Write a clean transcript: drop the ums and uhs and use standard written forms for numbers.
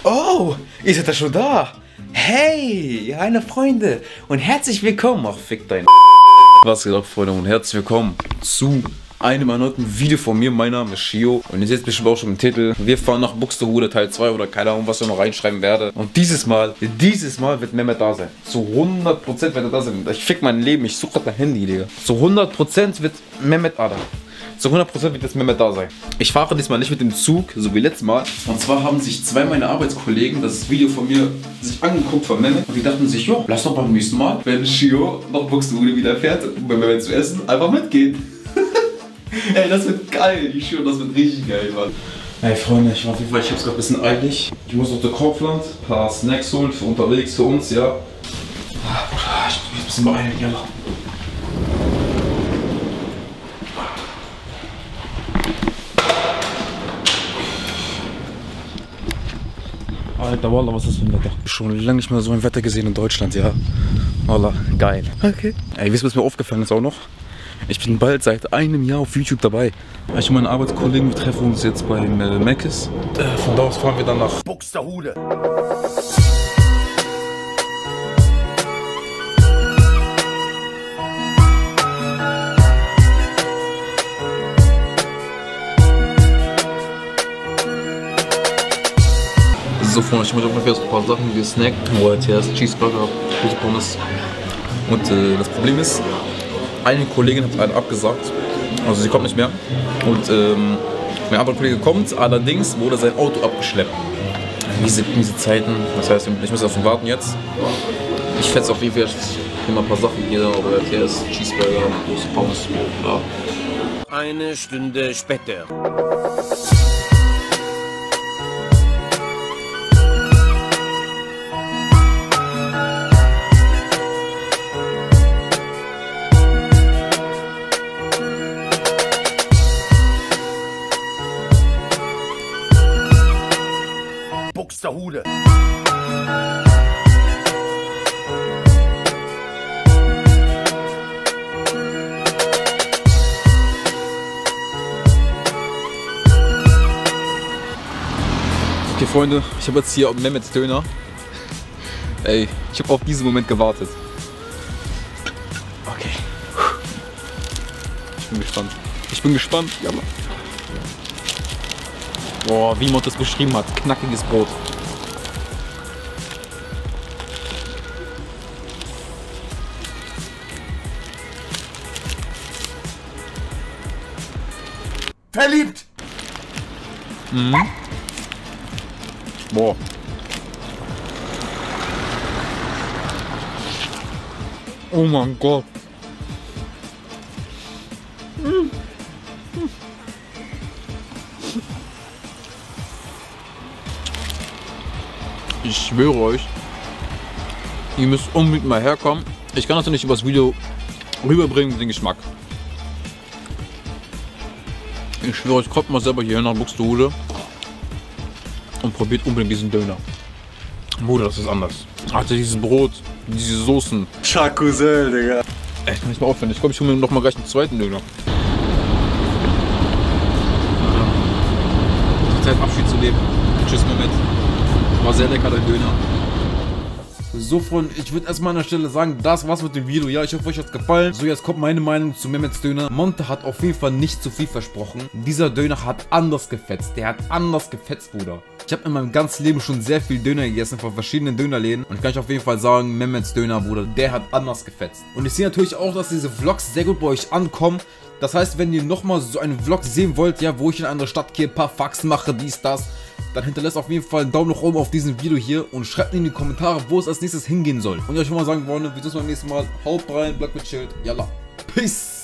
Oh, ihr seid ja schon da. Hey, meine Freunde. Und herzlich willkommen. Ach, fick dein Was geht ab, Freunde? Und herzlich willkommen zu einem erneuten Video von mir. Mein Name ist Shio. Und ihr seht bestimmt auch schon im Titel. Wir fahren nach Buxtehude Teil 2 oder keine Ahnung, was ich noch reinschreiben werde. Und dieses Mal wird Mehmet da sein. Zu 100% wird er da sein. Ich fick mein Leben. Ich suche gerade mein Handy, Digga. Zu 100% wird Mehmet da sein. Zu 100% wird jetzt Mehmet da sein. Ich fahre diesmal nicht mit dem Zug, so wie letztes Mal. Und zwar haben sich zwei meiner Arbeitskollegen das Video von mir sich angeguckt von Mehmet. Und die dachten sich, jo, lass doch beim nächsten Mal, wenn Shio nach Buxtehude wieder fährt, um bei Mehmet zu essen, einfach mitgehen. Ey, das wird geil, ich schwöre, das wird richtig geil, Mann. Ey, Freunde, ich hab's gerade ein bisschen eilig. Ich muss auf der Kaufland ein paar Snacks holen für unterwegs für uns, ja. Ich muss mich ein bisschen beeilen, ja. Alter, Wallah, was ist das für ein Wetter? Schon lange nicht mehr so ein Wetter gesehen in Deutschland, ja. Wallah, geil. Okay. Ey, wisst ihr, was mir aufgefallen ist auch noch? Ich bin bald seit einem Jahr auf YouTube dabei. Ich und meine Arbeitskollegen, wir treffen uns jetzt beim Mc's. Von da aus fahren wir dann nach Buxtehude. So, Freunde, ich habe ungefähr so ein paar Sachen gesnackt. Hier Cheeseburger, gute Pommes. Und das Problem ist, eine Kollegin hat leider abgesagt. Also sie kommt nicht mehr. Und mein anderer Kollege kommt, allerdings wurde sein Auto abgeschleppt. Diese Zeiten, das heißt, ich muss auf ihn warten jetzt. Ich fetze auf jeden Fall immer ein paar Sachen hier, aber hier ist Cheeseburger, große Pommes. Ja. Eine Stunde später. Buxtehude. Okay, Freunde, ich habe jetzt hier Mehmets Döner. Ey, ich habe auf diesen Moment gewartet. Okay. Ich bin gespannt. Ich bin gespannt. Ja, Mann. Boah, wie man das beschrieben hat. Knackiges Brot. Verliebt! Mhm. Boah. Oh mein Gott. Ich schwöre euch, ihr müsst unbedingt mal herkommen. Ich kann natürlich über das Video rüberbringen, den Geschmack. Ich schwöre euch, kommt mal selber hierher nach Buxtehude und probiert unbedingt diesen Döner. Bruder, das ist anders. Alter, dieses Brot, diese Soßen. Charcuzel, Digga. Echt, kann ich mal aufhören. Ich glaube, ich hole mir noch mal gleich einen zweiten Döner. Zeit Abschied zu nehmen. Tschüss, Mehmet. War sehr lecker, der Döner. So, Freunde, ich würde erstmal an der Stelle sagen, das war's mit dem Video. Ja, ich hoffe, euch hat's gefallen. So, jetzt kommt meine Meinung zu Mehmets Döner. Monte hat auf jeden Fall nicht zu viel versprochen. Dieser Döner hat anders gefetzt. Der hat anders gefetzt, Bruder. Ich habe in meinem ganzen Leben schon sehr viel Döner gegessen von verschiedenen Dönerläden. Und ich kann euch auf jeden Fall sagen, Mehmets Döner, Bruder, der hat anders gefetzt. Und ich sehe natürlich auch, dass diese Vlogs sehr gut bei euch ankommen. Das heißt, wenn ihr nochmal so einen Vlog sehen wollt, ja, wo ich in einer Stadt gehe, ein paar Faxen mache, dies, das, dann hinterlasst auf jeden Fall einen Daumen nach oben auf diesem Video hier und schreibt in die Kommentare, wo es als nächstes hingehen soll. Und ich will mal sagen, Freunde, wir sehen uns beim nächsten Mal. Haut rein, bleibt gechillt. Yalla. Peace.